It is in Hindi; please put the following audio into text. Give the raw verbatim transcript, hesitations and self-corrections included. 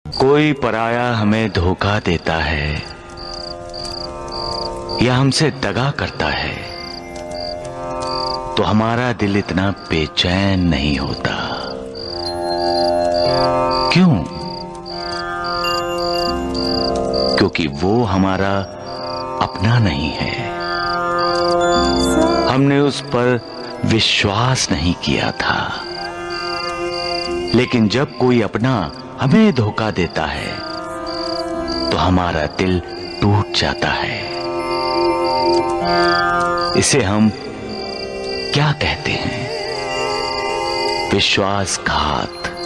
कोई पराया हमें धोखा देता है या हमसे दगा करता है तो हमारा दिल इतना बेचैन नहीं होता। क्यों? क्योंकि वो हमारा अपना नहीं है। हमने उस पर विश्वास नहीं किया था। लेकिन जब कोई अपना हमें धोखा देता है तो हमारा दिल टूट जाता है। इसे हम क्या कहते हैं? विश्वासघात।